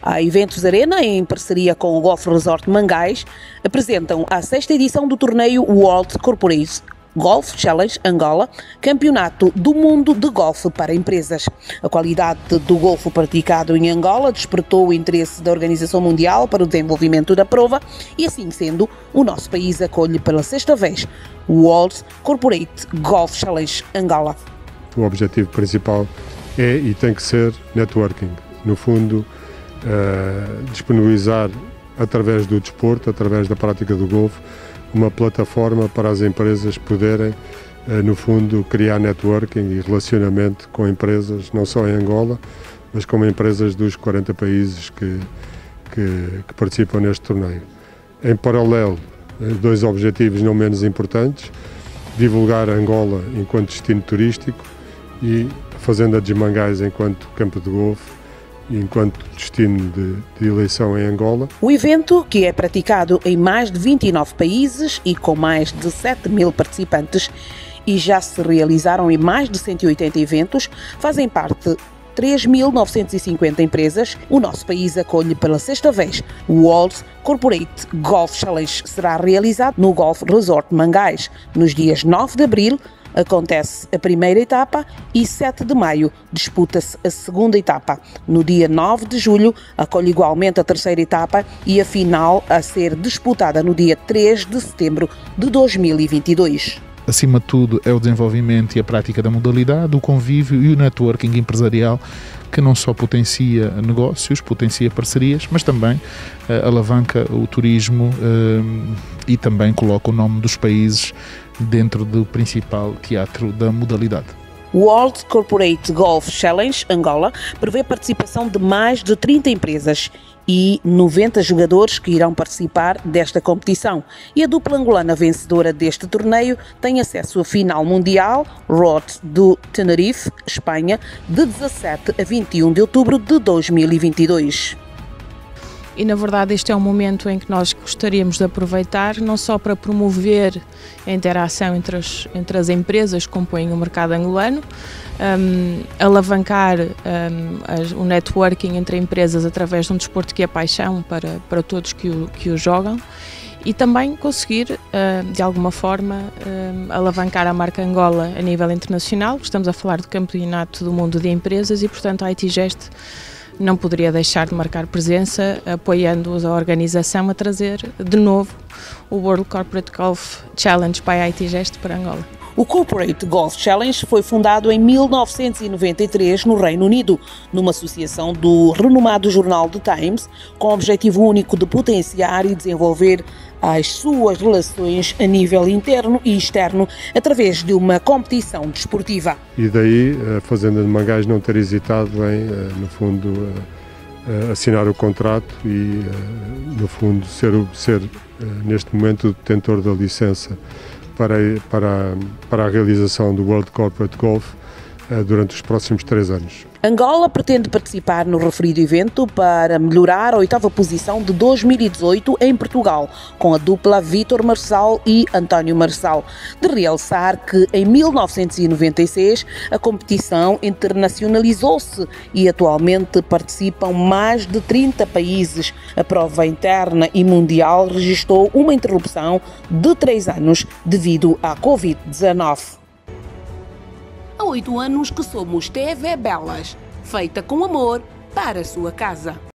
A Eventos Arena, em parceria com o Golf Resort Mangais, apresentam a 6ª edição do torneio World Corporate Golf Challenge Angola, campeonato do mundo de golfe para empresas. A qualidade do golfe praticado em Angola despertou o interesse da Organização Mundial para o desenvolvimento da prova e, assim sendo, o nosso país acolhe pela 6ª vez o World Corporate Golf Challenge Angola. O objetivo principal é e tem que ser networking. No fundo, disponibilizar através do desporto, através da prática do golfe, uma plataforma para as empresas poderem, no fundo, criar networking e relacionamento com empresas, não só em Angola, mas com empresas dos 40 países que participam neste torneio. Em paralelo, 2 objetivos não menos importantes: divulgar Angola enquanto destino turístico e a Fazenda dos Mangais enquanto campo de golfe, enquanto destino de eleição em Angola. O evento, que é praticado em mais de 29 países e com mais de 7.000 participantes e já se realizaram em mais de 180 eventos, fazem parte 3.950 empresas. O nosso país acolhe pela 6ª vez o World Corporate Golf Challenge, que será realizado no Golf Resort Mangais nos dias 9 de abril. Acontece a primeira etapa e 7 de maio disputa-se a segunda etapa. No dia 9 de julho acolhe igualmente a terceira etapa e a final a ser disputada no dia 3 de setembro de 2022. Acima de tudo é o desenvolvimento e a prática da modalidade, o convívio e o networking empresarial, que não só potencia negócios, potencia parcerias, mas também alavanca o turismo e também coloca o nome dos países dentro do principal teatro da modalidade. O World Corporate Golf Challenge Angola prevê a participação de mais de 30 empresas e 90 jogadores que irão participar desta competição. E a dupla angolana vencedora deste torneio tem acesso à final mundial Road do Tenerife, Espanha, de 17 a 21 de outubro de 2022. E, na verdade, este é um momento em que nós gostaríamos de aproveitar, não só para promover a interação entre as empresas que compõem o mercado angolano, alavancar o networking entre empresas através de um desporto que é paixão para todos que o jogam, e também conseguir, de alguma forma, alavancar a marca Angola a nível internacional. Estamos a falar do Campeonato do Mundo de Empresas e, portanto, a ITGest não poderia deixar de marcar presença, apoiando-os a organização a trazer de novo o World Corporate Golf Challenge by ITGest para Angola. O Corporate Golf Challenge foi fundado em 1993 no Reino Unido, numa associação do renomado jornal The Times, com o objetivo único de potenciar e desenvolver as suas relações a nível interno e externo através de uma competição desportiva. E daí a Fazenda de Mangais não ter hesitado em, no fundo, assinar o contrato e, no fundo, ser neste momento o detentor da licença para a realização do World Corporate Golf durante os próximos 3 anos. Angola pretende participar no referido evento para melhorar a 8ª posição de 2018 em Portugal, com a dupla Vítor Marçal e António Marçal. De realçar que em 1996 a competição internacionalizou-se e atualmente participam mais de 30 países. A prova interna e mundial registrou uma interrupção de 3 anos devido à Covid-19. Há 8 anos que somos TV Belas, feita com amor para a sua casa.